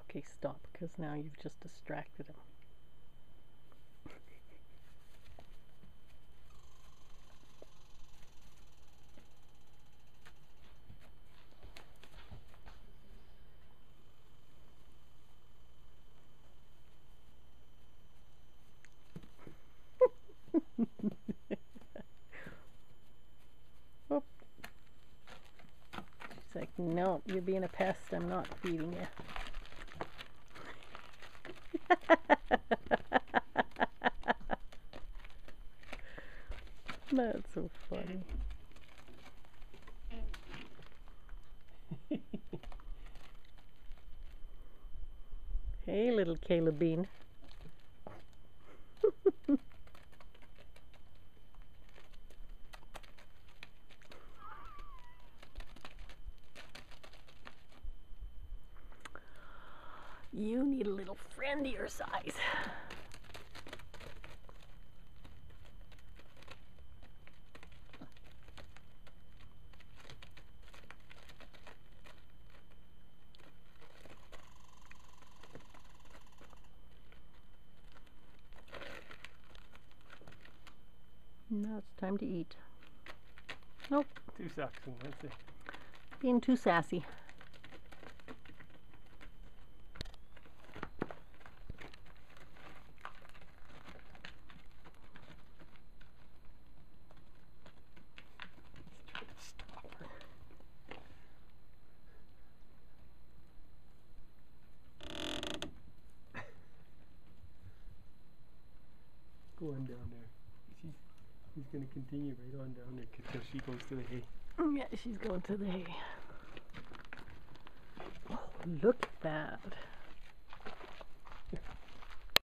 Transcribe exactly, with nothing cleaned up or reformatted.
Okay, stop, because now you've just distracted him. Oh. She's like, no, you're being a pest. I'm not feeding you. That's so funny. Hey, little Caleb Bean. You need a little friend your size. Now it's time to eat. Nope. Too saxon, that's it. Being too sassy. Stop her. Go on down there. She's, he's going to continue right on down there until she goes to the hay. Yeah, she's going to the hay. Oh, look at that.